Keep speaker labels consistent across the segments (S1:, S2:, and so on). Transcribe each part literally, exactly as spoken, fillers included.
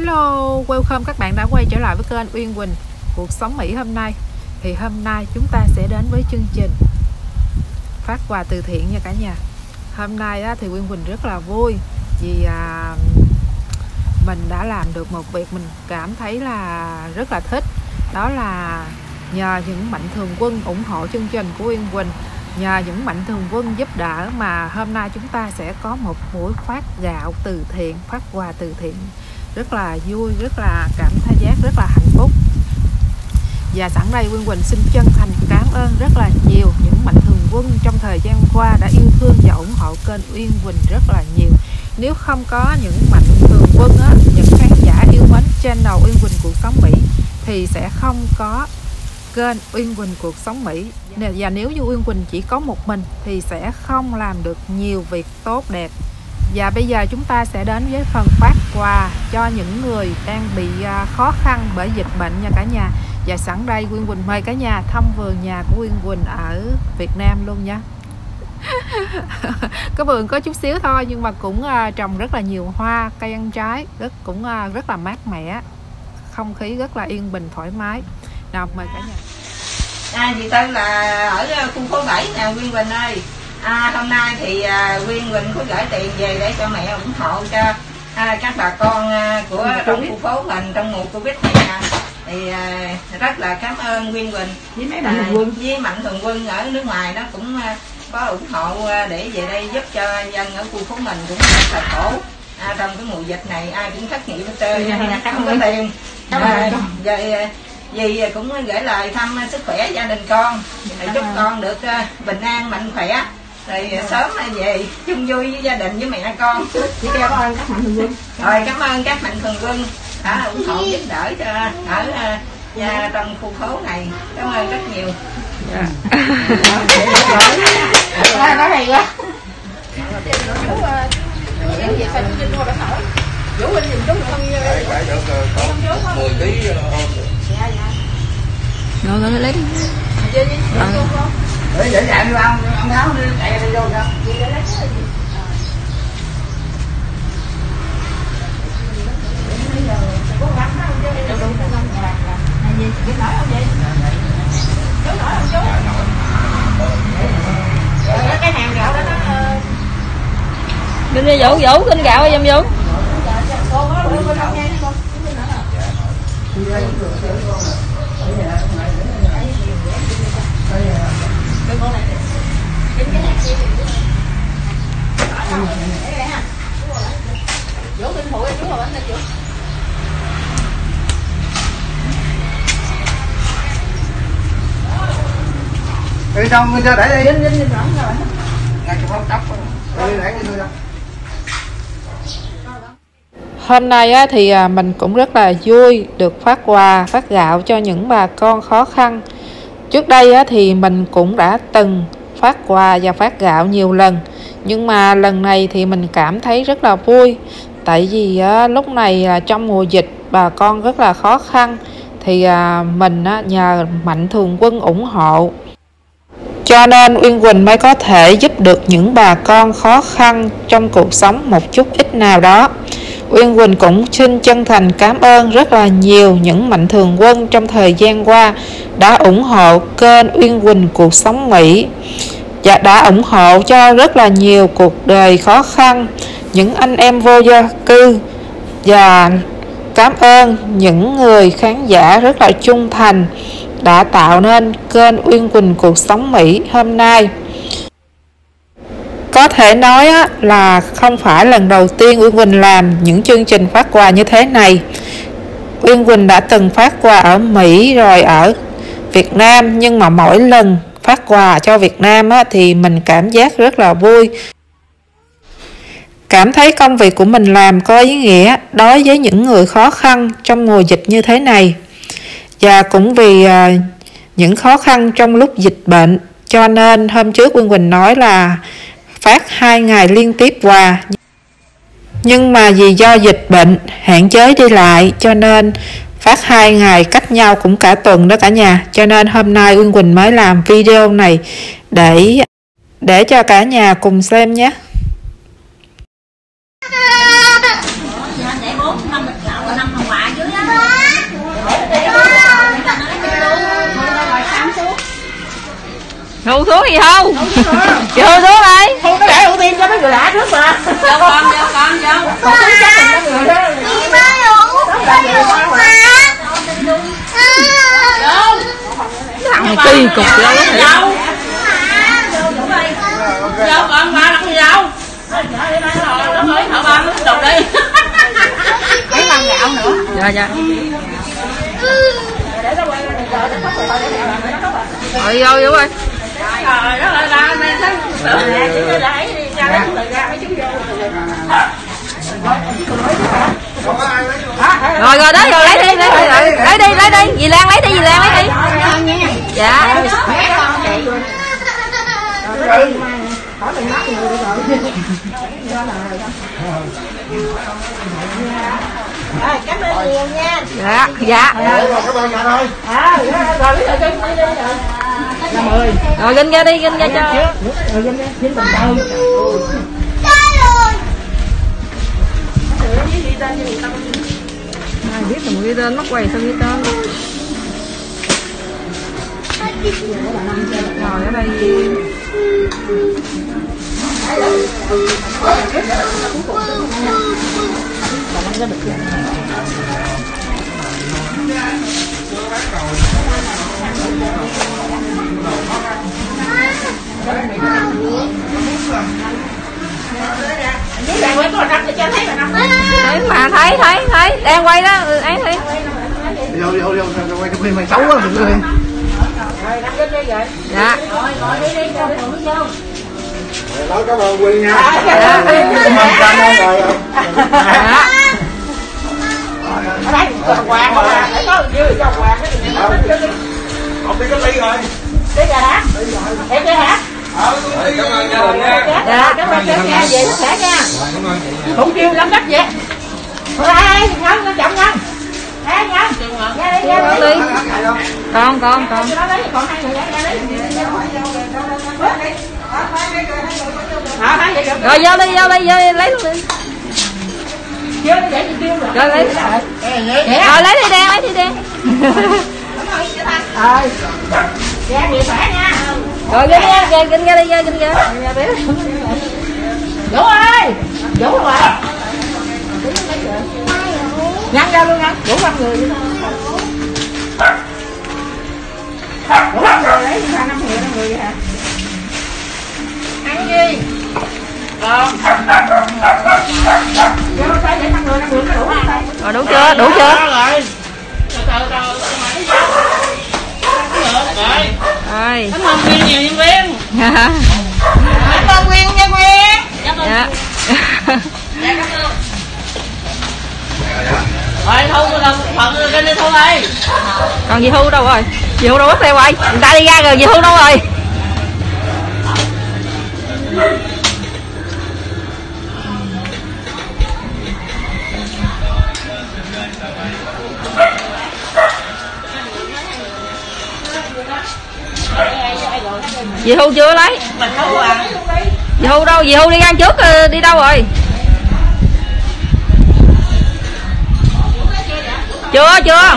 S1: Hello, welcome các bạn đã quay trở lại với kênh Uyên Quỳnh Cuộc Sống Mỹ hôm nay. Thì hôm nay chúng ta sẽ đến với chương trình phát quà từ thiện nha cả nhà. Hôm nay á, thì Uyên Quỳnh rất là vui vì à, mình đã làm được một việc mình cảm thấy là rất là thích. Đó là nhờ những mạnh thường quân ủng hộ chương trình của Uyên Quỳnh, nhờ những mạnh thường quân giúp đỡ mà hôm nay chúng ta sẽ có một buổi phát gạo từ thiện, phát quà từ thiện rất là vui, rất là cảm thấy giác rất là hạnh phúc. Và sẵn đây Uyên Quỳnh xin chân thành cảm ơn rất là nhiều những mạnh thường quân trong thời gian qua đã yêu thương và ủng hộ kênh Uyên Quỳnh rất là nhiều. Nếu không có những mạnh thường quân á, những khán giả yêu mến channel Uyên Quỳnh Cuộc Sống Mỹ thì sẽ không có kênh Uyên Quỳnh Cuộc Sống Mỹ. Và nếu như Uyên Quỳnh chỉ có một mình thì sẽ không làm được nhiều việc tốt đẹp. Và bây giờ chúng ta sẽ đến với phần phát quà cho những người đang bị khó khăn bởi dịch bệnh nha cả nhà. Và sẵn đây Uyên Quỳnh mời cả nhà thăm vườn nhà của Uyên Quỳnh ở Việt Nam luôn nha. Cái vườn có chút xíu thôi nhưng mà cũng trồng rất là nhiều hoa, cây ăn trái, rất cũng rất là mát mẻ, không khí rất là yên bình thoải mái. Nào mời cả nhà.
S2: À, chị Tư là ở khu phố bảy nè Uyên Quỳnh ơi. À, hôm nay thì à, Uyên Quỳnh có gửi tiền về để cho mẹ ủng hộ cho à, các bà con à, của trong khu phố mình trong mùa Covid này nè. Thì à, rất là cảm ơn Uyên Quỳnh với mấy mạnh thường quân, với mạnh thường quân ở nước ngoài đó cũng à, có ủng hộ à, để về đây giúp cho dân ở khu phố mình cũng rất là khổ. À, trong cái mùa dịch này ai cũng thất nghiệp hết trơn, không có tiền. À, về dì cũng gửi lời thăm sức khỏe gia đình con, chúc con được uh, bình an mạnh khỏe, rồi sớm về chung vui với gia đình với mẹ con. Cảm ơn các mạnh thường quân. Rồi cảm ơn các mạnh thường quân đã ủng hộ giúp đỡ cho ở uh, trong khu phố này. Cảm ơn rất nhiều. Nói nói hay quá. Vũ Huynh nhìn chú không như mười ký
S1: rồi rồi lấy đi.
S2: Để để chạy đi ông, ông Tháo đi chạy đi vô sao? Cái hàng gạo đó nó
S3: bên đây Vũ Vũ kinh gạo em Vũ.
S2: Đi trong cho để đi. Dính dính rồi. Ngay cái phốt tóc. Đi để đi thôi.
S1: Hôm nay á, thì mình cũng rất là vui được phát quà, phát gạo cho những bà con khó khăn. Trước đây á, thì mình cũng đã từng phát quà và phát gạo nhiều lần. Nhưng mà lần này thì mình cảm thấy rất là vui. Tại vì á, lúc này trong mùa dịch bà con rất là khó khăn. Thì à, mình á, nhờ mạnh thường quân ủng hộ. Cho nên Uyên Quỳnh mới có thể giúp được những bà con khó khăn trong cuộc sống một chút ít nào đó. Uyên Quỳnh cũng xin chân thành cảm ơn rất là nhiều những mạnh thường quân trong thời gian qua đã ủng hộ kênh Uyên Quỳnh Cuộc Sống Mỹ và đã ủng hộ cho rất là nhiều cuộc đời khó khăn, những anh em vô gia cư, và cảm ơn những người khán giả rất là trung thành đã tạo nên kênh Uyên Quỳnh Cuộc Sống Mỹ hôm nay. Có thể nói á, là không phải lần đầu tiên Uyên Quỳnh làm những chương trình phát quà như thế này. Uyên Quỳnh đã từng phát quà ở Mỹ rồi ở Việt Nam, nhưng mà mỗi lần phát quà cho Việt Nam á, thì mình cảm giác rất là vui. Cảm thấy công việc của mình làm có ý nghĩa đối với những người khó khăn trong mùa dịch như thế này. Và cũng vì à, những khó khăn trong lúc dịch bệnh, cho nên hôm trước Uyên Quỳnh nói là phát hai ngày liên tiếp quà. Nhưng mà vì do dịch bệnh hạn chế đi lại cho nên phát hai ngày cách nhau cũng cả tuần đó cả nhà. Cho nên hôm nay Uyên Quỳnh mới làm video này để để cho cả nhà cùng xem nhé.
S2: Để bốn năm bịch gạo và năm
S3: Thu xuống gì không? Chị Thu xuống đây.
S2: Không có để ưu tiên cho mấy người lạ trước mà.
S3: Vô con, vô con, vô.
S2: Không có chắc là mấy người đó.
S4: Đi ba uống, ba uống mà.
S3: Thằng này kỳ cục gì đâu đó.
S2: Đâu con ba làm gì đâu. Nó mới thợ ba nó đục đi. Mấy lần gạo nữa.
S3: Dạ dạ. Rồi vô vô ơi.
S2: Trời đất ơi ba mẹ thấy tự lại đi ra lấy người ra mấy chú vô.
S3: Rồi rồi đó rồi lấy đi lấy đi lấy đi lấy đi dì Lan lấy đi dì Lan lấy đi. Dạ.
S2: Rồi cảm ơn nhiều nha.
S3: Dạ dạ. Rồi ginh ra đi ginh ra cho. Ai biết là một cái tên mắc quầy sao cái tên. Rồi ở đây thấy mà thấy thấy thấy đang quay đó ừ, ấy thấy
S5: vô vô vô quay cái phim mày xấu quá đừng lên.
S3: Dạ.
S5: Nói cảm ơn Quyên nha.
S3: Dạ.
S5: Cảm ơn cảm ơn rồi.
S3: Dạ.
S2: Ở đây còn quạt mà phải có dư cho quạt cái
S5: Học đi cái ly rồi.
S2: đi rồi hả? Em đi hả?
S5: Cảm ơn gia đình nha.
S2: Dạ cảm ơn các nha về tất cả nha.
S5: Cảm ơn.
S2: Không kêu lắm đất vậy. Ê Ngân nó chậm Ngân. Ê Ngân. Ra đi ra đi.
S3: Con con con.
S2: Nó lấy còn hai người ra đi. Hả vậy được.
S3: Rồi vô đi vô đi vô đi lấy luôn đi.
S2: Chưa để chị tiêu rồi.
S3: Rồi lấy. Rồi lấy đi đen lấy đi đen.
S2: Rồi. Ra đi khỏe nha.
S3: Rồi ginh ra ginh ginh ra đi ra ginh ra.
S2: Vũ ơi. Vũ rồi. Nhăn ra luôn nha. Vũ năm người vậy thôi. Vũ năm người lấy ra năm người năm người vậy hả? Ăn gì? Con. Vô tay để năm người năm người đủ không tay?
S3: Rồi đủ chưa? Đủ chưa?
S2: Rồi. Từ từ từ rồi.
S3: Rồi.
S2: Cảm ơn Quyên nhiều nha Quyên. Cảm ơn Quyên nha Quyên.
S3: Dạ.
S2: Dạ cảm ơn. Rồi Thu là phận lên đi Thu ơi.
S3: Còn dì Thu đâu rồi? Dì Thu đâu có xe quay. Người ta đi ra rồi dì Thu đâu rồi? Dì Thu chưa lấy.
S2: Mình Thu à.
S3: Dì Thu đâu? Dì Thu đi ăn trước đi đâu rồi? Chưa chưa.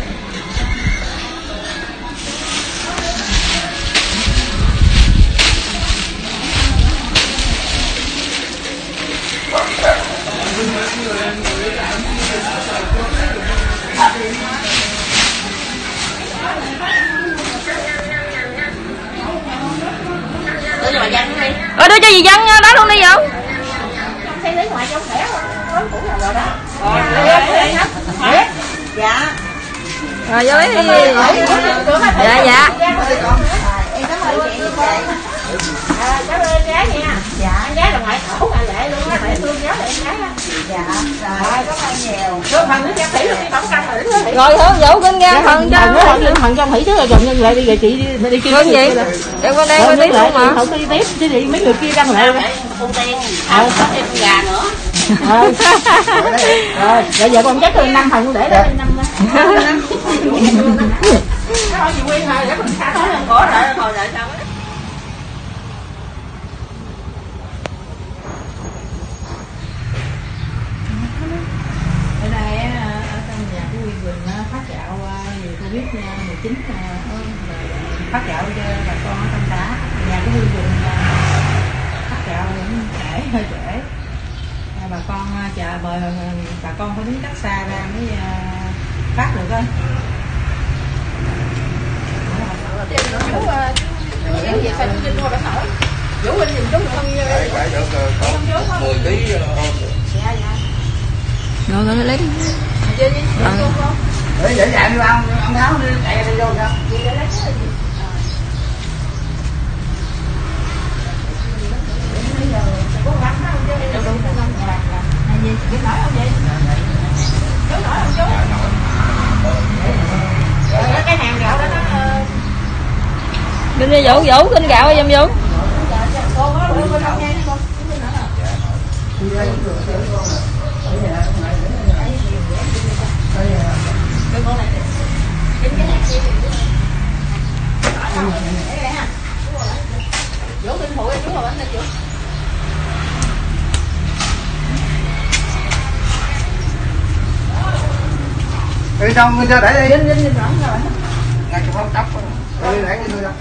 S3: Ờ đưa cho dì Dân đó luôn đi không?
S2: Dạ.
S3: Rồi vô lấy đi. Dạ dạ.
S2: Em cảm ơn chị. À, cảm ơn em gái nha. Dạ. Em gái là ngoại khẩu là lệ luôn á, lệ thương giáo là em gái á. Dạ. Rồi cảm ơn nhiều. Rồi phần nữa em thủy đi tổng canh rồi.
S3: Rồi hả? Dẫu kinh ra phần cho.
S2: Phần cho thủy trước rồi gần nhân lại đi rồi chị đi đi kia.
S3: Con gì? Em con đang đi tiếp luôn mà.
S2: Không đi tiếp chứ đi mấy người kia đăng lại. Ưu tiên. Không có thêm gà nữa. Rồi. Rồi, bây giờ con chắc tôi năm phần để đó năm. Thôi chị Quyên rồi để mình xa nói lần cổ rồi hồi đợi sao á.
S1: Ở đây ở trong nhà của Quyên Quỳnh phát gạo vì Covid mười chín phát gạo cho bà con ở trong đá.
S2: là mời bà con phải đứng cách xa ra mới phát được thôi.
S1: Chú những gì sao chú Vinh qua bà hỏi. Chú Vinh nhìn chú không như
S5: Đấy, phải được có mười ký ôm.
S1: Dạ dạ.
S3: Rồi rồi lấy đi.
S5: Để dễ dàng đi ông, ông Tháo đi chạy đi vô sao?
S2: Cái hàng gạo đó nó
S3: Bên đây Vũ, Vũ kinh gạo em Vũ.
S5: Đi xong cho để đi. Ngay chỗ không tóc. Đi để đi thôi đâu.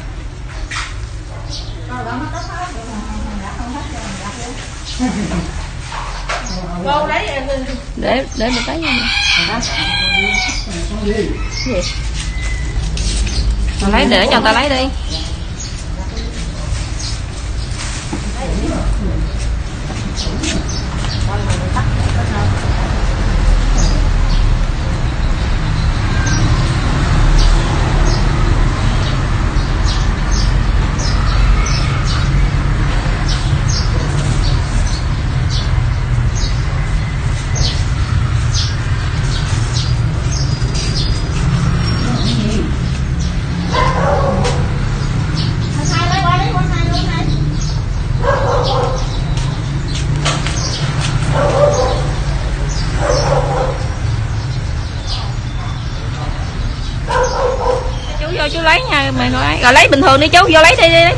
S2: Cô lấy
S3: Để để một cái nha. Gì? Tao lấy để cho tao lấy đi. Chú lấy nha mày nói rồi lấy bình thường đi chú vô lấy đi đi lấy đi.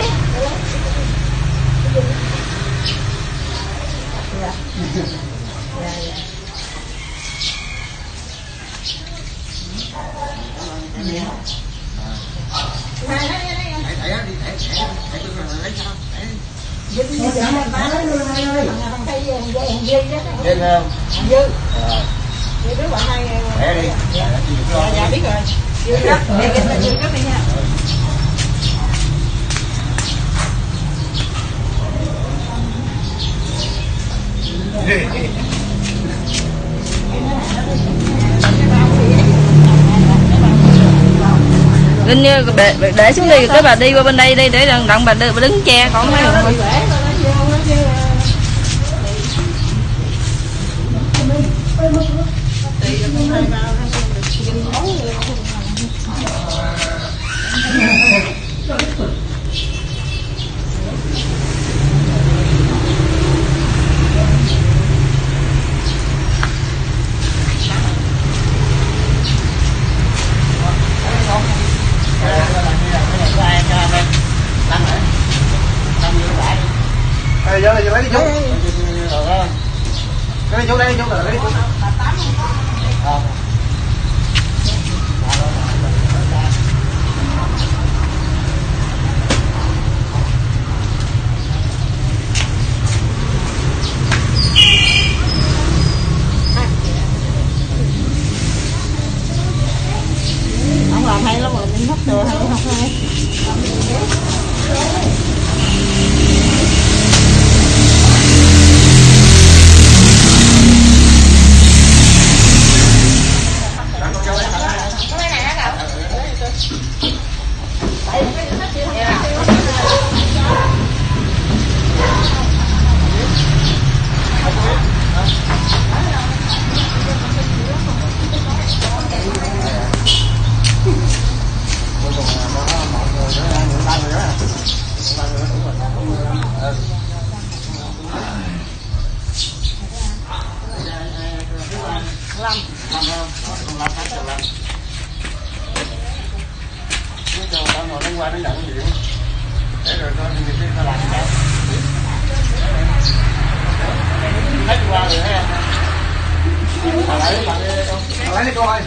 S5: Trên không?
S2: Dư. Dư đứa bạn này.
S5: Để đi.
S2: Dạ dạ biết rồi. Dư cấp, để cái dư cấp đi nha.
S3: Linh như để, để xuống đi cái bà đi qua bên đây đi để đặng, đặng bà, bà đứng che còn mấy người.
S5: Đây vô lấy đi chú. Cái đi chú đây chú lấy đi chú.
S2: Ông làm hay lắm rồi, mình hấp được hay không hay.
S5: Qua nó nhận nhiều để rồi coi người kia ta làm sao lấy qua rồi thấy không? Bà lấy bà lấy đi con ơi.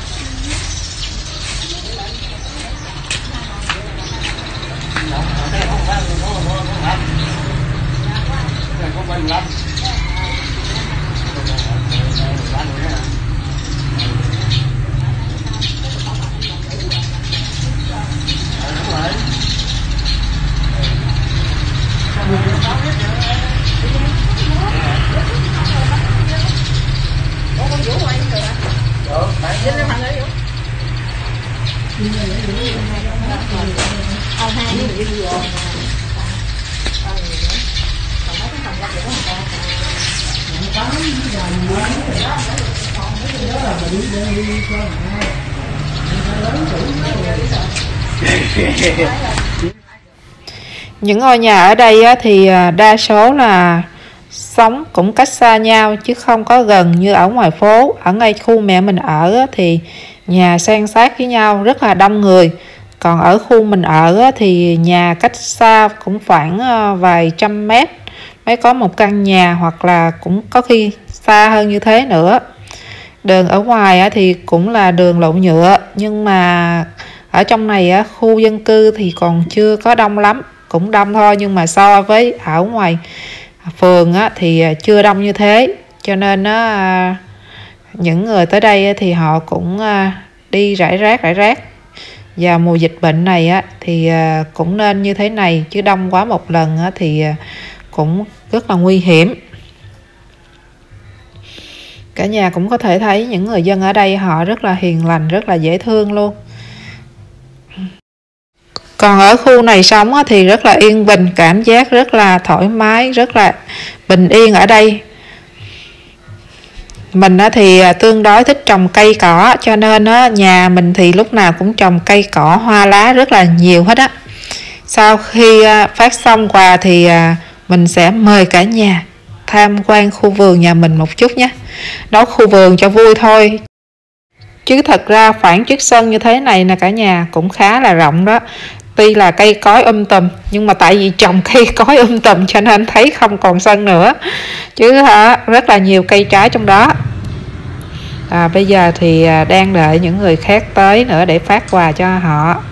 S5: Không có mười lăm.
S1: Những ngôi nhà ở đây á, thì đa số là sống cũng cách xa nhau chứ không có gần như ở ngoài phố. Ở ngay khu mẹ mình ở á, thì nhà san sát với nhau, rất là đông người. Còn ở khu mình ở á, thì nhà cách xa cũng khoảng vài trăm mét mới có một căn nhà, hoặc là cũng có khi xa hơn như thế nữa. Đường ở ngoài á, thì cũng là đường lộ nhựa, nhưng mà ở trong này á, khu dân cư thì còn chưa có đông lắm, cũng đông thôi, nhưng mà so với ở ngoài phường á, thì chưa đông như thế. Cho nên á, những người tới đây á, thì họ cũng đi rải rác rải rác. Và mùa dịch bệnh này á, thì cũng nên như thế này, chứ đông quá một lần á, thì cũng rất là nguy hiểm. Cả nhà cũng có thể thấy những người dân ở đây họ rất là hiền lành, rất là dễ thương luôn. Còn ở khu này sống thì rất là yên bình, cảm giác rất là thoải mái, rất là bình yên ở đây. Mình thì tương đối thích trồng cây cỏ, cho nên nhà mình thì lúc nào cũng trồng cây cỏ, hoa lá rất là nhiều hết á. Sau khi phát xong quà thì mình sẽ mời cả nhà tham quan khu vườn nhà mình một chút nhé. Đó, khu vườn cho vui thôi, chứ thật ra khoảng chiếc sân như thế này nè cả nhà cũng khá là rộng đó. Tuy là cây cối um tùm, nhưng mà tại vì trồng cây cối um tùm cho nên thấy không còn sân nữa, chứ hả, rất là nhiều cây trái trong đó. À, bây giờ thì đang đợi những người khác tới nữa để phát quà cho họ.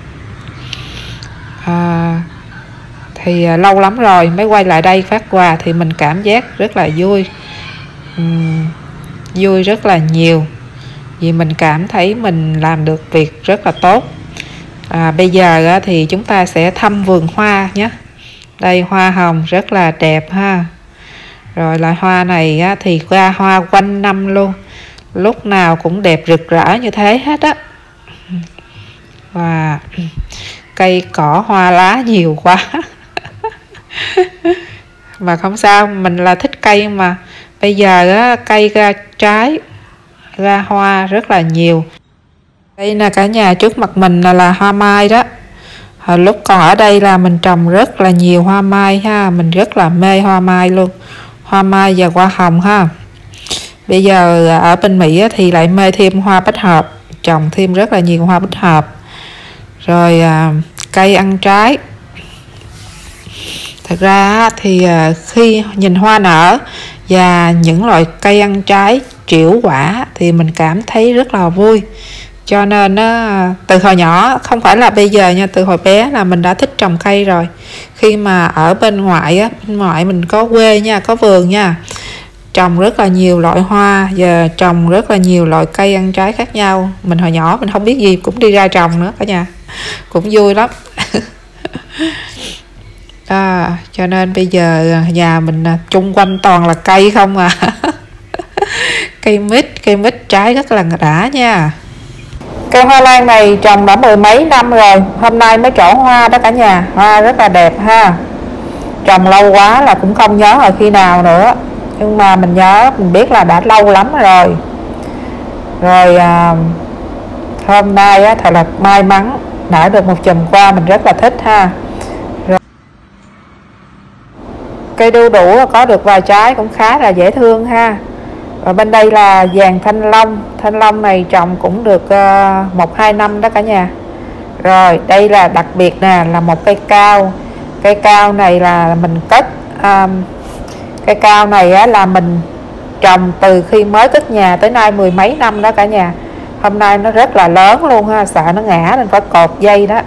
S1: À, thì lâu lắm rồi mới quay lại đây phát quà, thì mình cảm giác rất là vui, uhm, vui rất là nhiều, vì mình cảm thấy mình làm được việc rất là tốt. À, bây giờ thì chúng ta sẽ thăm vườn hoa nhé. Đây, hoa hồng rất là đẹp ha. Rồi loại hoa này thì ra hoa quanh năm luôn, lúc nào cũng đẹp rực rỡ như thế hết á. Và cây cỏ hoa lá nhiều quá mà không sao, mình là thích cây mà. Bây giờ á, cây ra trái, ra hoa rất là nhiều. Đây là cả nhà, trước mặt mình là, là hoa mai đó. Hồi lúc còn ở đây là mình trồng rất là nhiều hoa mai ha, mình rất là mê hoa mai luôn, hoa mai và hoa hồng ha. Bây giờ ở bên Mỹ thì lại mê thêm hoa bách hợp, trồng thêm rất là nhiều hoa bách hợp. Rồi à, cây ăn trái. Thật ra thì khi nhìn hoa nở và những loại cây ăn trái trĩu quả thì mình cảm thấy rất là vui. Cho nên từ hồi nhỏ, không phải là bây giờ nha, từ hồi bé là mình đã thích trồng cây rồi. Khi mà ở bên ngoại á, bên ngoại mình có quê nha, có vườn nha, trồng rất là nhiều loại hoa và trồng rất là nhiều loại cây ăn trái khác nhau. Mình hồi nhỏ mình không biết gì cũng đi ra trồng nữa cả nhà, cũng vui lắm. À, cho nên bây giờ nhà mình chung quanh toàn là cây không à. Cây mít, cây mít trái rất là đã nha. Cây hoa lan này trồng đã mười mấy năm rồi, hôm nay mới trổ hoa đó cả nhà. Hoa rất là đẹp ha. Trồng lâu quá là cũng không nhớ là khi nào nữa, nhưng mà mình nhớ, mình biết là đã lâu lắm rồi. Rồi à, hôm nay á, thật là may mắn nở được một chùm hoa mình rất là thích ha. Rồi, cây đu đủ có được vài trái cũng khá là dễ thương ha. Và bên đây là vàng thanh long. Thanh long này trồng cũng được uh, một hai năm đó cả nhà. Rồi đây là đặc biệt nè, là một cây cao. Cây cao này là mình cất um, cây cao này á, là mình trồng từ khi mới cất nhà tới nay mười mấy năm đó cả nhà. Hôm nay nó rất là lớn luôn ha, sợ nó ngã nên phải cột dây đó.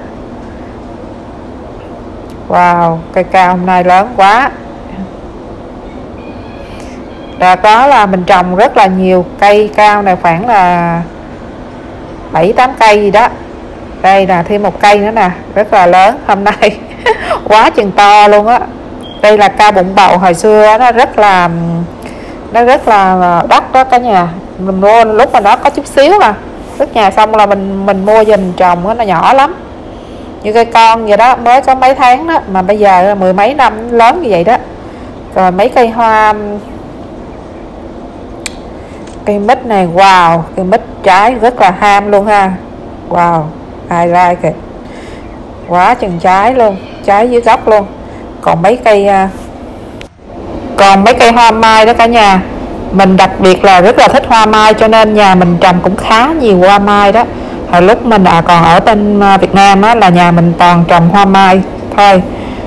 S1: Wow, cây cao hôm nay lớn quá. Đợt đó là mình trồng rất là nhiều cây cao này, khoảng là bảy tám cây gì đó. Đây là thêm một cây nữa nè, rất là lớn. Hôm nay quá chừng to luôn á. Đây là cao bụng bầu, hồi xưa nó rất là nó rất là đắt đó cả nhà. Mình mua lúc mà nó có chút xíu à, cất nhà xong là mình mình mua về mình trồng đó, nó nhỏ lắm như cây con vậy đó, mới có mấy tháng đó mà bây giờ là mười mấy năm lớn như vậy đó. Rồi mấy cây hoa, cây mít này, wow, cây mít trái rất là ham luôn ha. Wow, ai like kìa, quá chừng trái luôn, trái dưới gốc luôn. Còn mấy cây còn mấy cây hoa mai đó cả nhà, mình đặc biệt là rất là thích hoa mai, cho nên nhà mình trồng cũng khá nhiều hoa mai đó. Hồi lúc mình à, còn ở bên Việt Nam á, là nhà mình toàn trồng hoa mai thôi.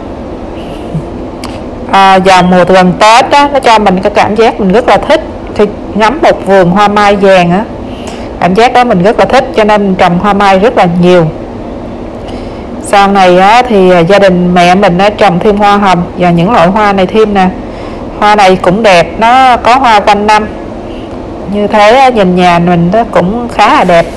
S1: À, vào mùa gần Tết đó, nó cho mình cái cảm giác mình rất là thích khi ngắm một vườn hoa mai vàng á, cảm giác đó mình rất là thích, cho nên mình trồng hoa mai rất là nhiều. Sau này á, thì gia đình mẹ mình đã trồng thêm hoa hồng và những loại hoa này thêm nè. Hoa này cũng đẹp, nó có hoa quanh năm, như thế nhìn nhà mình đó cũng khá là đẹp.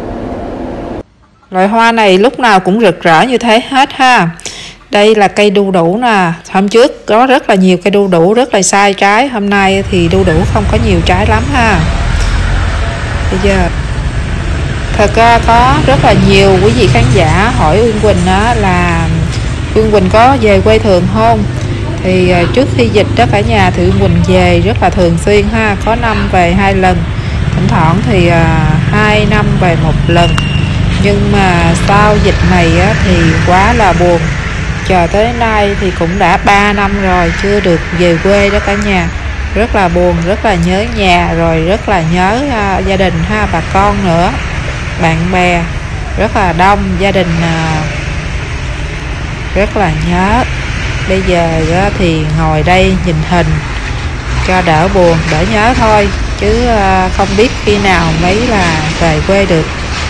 S1: Loại hoa này lúc nào cũng rực rỡ như thế hết ha. Đây là cây đu đủ nè, hôm trước có rất là nhiều cây đu đủ rất là sai trái, hôm nay thì đu đủ không có nhiều trái lắm ha. Bây giờ thật ra có rất là nhiều quý vị khán giả hỏi Uyên Quỳnh đó là Uyên Quỳnh có về quê thường không. Thì trước khi dịch đó cả nhà thì Uyên Quỳnh về rất là thường xuyên ha, có năm về hai lần, thỉnh thoảng thì à, hai năm về một lần. Nhưng mà sau dịch này á, thì quá là buồn, chờ tới nay thì cũng đã ba năm rồi chưa được về quê đó cả nhà. Rất là buồn, rất là nhớ nhà, rồi rất là nhớ à, gia đình ha, bà con nữa, bạn bè rất là đông, gia đình à, rất là nhớ. Bây giờ á, thì ngồi đây nhìn hình cho đỡ buồn, đỡ nhớ thôi, chứ à, không biết khi nào mới là về quê được.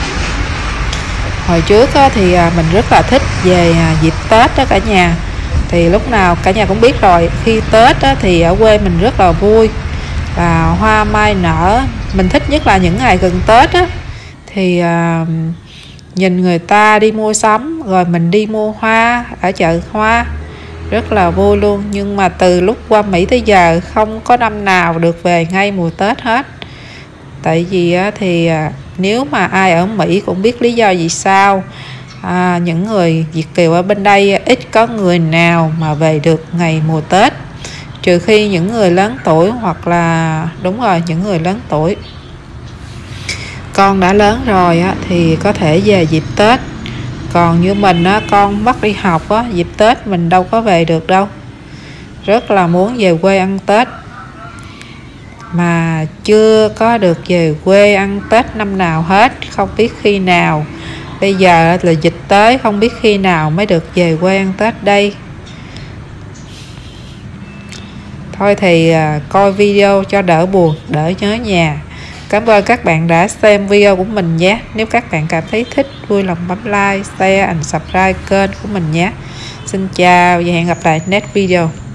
S1: Hồi trước á, thì à, mình rất là thích về à, dịp Tết đó cả nhà. Thì lúc nào cả nhà cũng biết rồi, khi Tết á, thì ở quê mình rất là vui và hoa mai nở. Mình thích nhất là những ngày gần Tết á, thì à, nhìn người ta đi mua sắm, rồi mình đi mua hoa ở chợ hoa, rất là vui luôn. Nhưng mà từ lúc qua Mỹ tới giờ không có năm nào được về ngay mùa Tết hết. Tại vì á, thì à, nếu mà ai ở Mỹ cũng biết lý do vì sao à, những người Việt kiều ở bên đây ít có người nào mà về được ngày mùa Tết, trừ khi những người lớn tuổi, hoặc là đúng rồi, những người lớn tuổi. Con đã lớn rồi á, thì có thể về dịp Tết, còn như mình á, con bắt đi học á, dịp Tết mình đâu có về được đâu. Rất là muốn về quê ăn Tết mà chưa có được về quê ăn Tết năm nào hết, không biết khi nào. Bây giờ là dịch tới, không biết khi nào mới được về quê ăn Tết đây. Thôi thì à, coi video cho đỡ buồn, đỡ nhớ nhà. Cảm ơn các bạn đã xem video của mình nhé. Nếu các bạn cảm thấy thích, vui lòng bấm like, share and subscribe kênh của mình nhé. Xin chào và hẹn gặp lại next video.